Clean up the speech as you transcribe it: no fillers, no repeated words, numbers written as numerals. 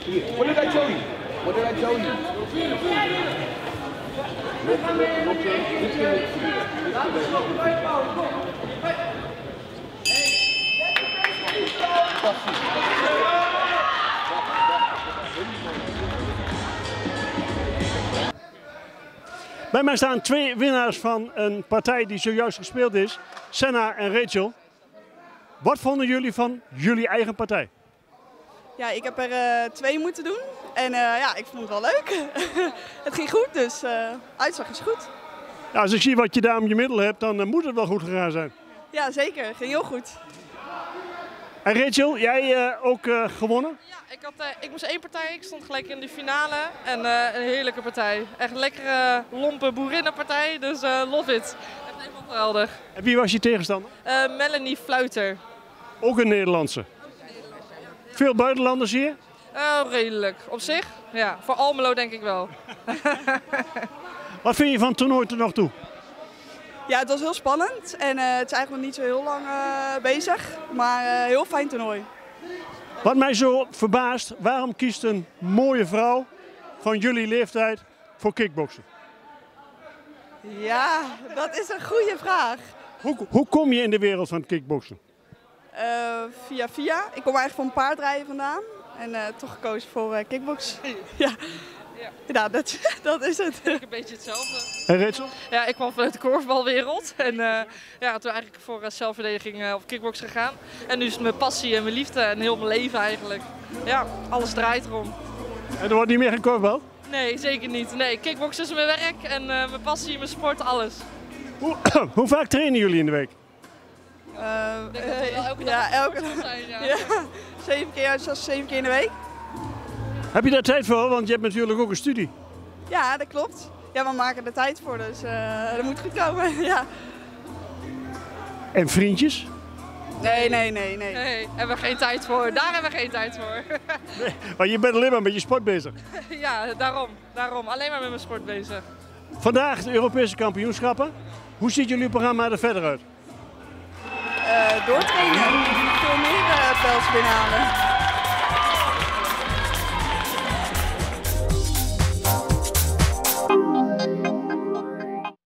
What did I tell you? What did I tell you? Bij mij staan twee winnaars van een partij die zojuist gespeeld is, Senna en Rachel. Wat vonden jullie van jullie eigen partij? Ja, ik heb er 2 moeten doen en ja, ik vond het wel leuk. Het ging goed, dus uitslag is goed. Ja, als ik zie wat je daar om je middel hebt, dan moet het wel goed gegaan zijn. Ja, zeker. Het ging heel goed. En Rachel, jij ook gewonnen? Ja, ik moest 1 partij, ik stond gelijk in de finale en een heerlijke partij. Echt een lekkere, lompe boerinnenpartij, dus love it. Echt helemaal geweldig. En wie was je tegenstander? Melanie Fluiter. Ook een Nederlandse. Veel buitenlanders hier? Redelijk, op zich. Ja, voor Almelo denk ik wel. Wat vind je van het toernooi tot nog toe? Ja, het was heel spannend en het is eigenlijk nog niet zo heel lang bezig, maar heel fijn toernooi. Wat mij zo verbaast, waarom kiest een mooie vrouw van jullie leeftijd voor kickboksen? Ja, dat is een goede vraag. Hoe kom je in de wereld van het kickboksen? Via. Ik kom eigenlijk van paardrijden vandaan en toch gekozen voor kickbox. Ja, ja dat is het. Een beetje hetzelfde. En Rachel? Ja, ik kwam vanuit de korfbalwereld en ja, toen eigenlijk voor zelfverdediging of kickbox gegaan. En nu is het mijn passie en mijn liefde en heel mijn leven eigenlijk. Ja, alles draait erom. En er wordt niet meer gekorfbald? Nee, zeker niet. Nee, kickbox is mijn werk en mijn passie, mijn sport, alles. Hoe vaak trainen jullie in de week? Ik denk dat we wel elke dag ja, elke dag dag. zijn. Ja. Ja, 7 keer in de week. Heb je daar tijd voor? Want je hebt natuurlijk ook een studie. Ja, dat klopt. Ja, we maken er tijd voor, dus dat moet goed komen. Ja. En vriendjes? Nee. Nee, hebben we geen tijd voor. Daar hebben we geen tijd voor. Nee, maar je bent alleen maar met je sport bezig. Ja, daarom. Alleen maar met mijn sport bezig. Vandaag de Europese kampioenschappen. Hoe ziet jullie programma er verder uit? Doortrainen. Veel meer pijls binnenhalen.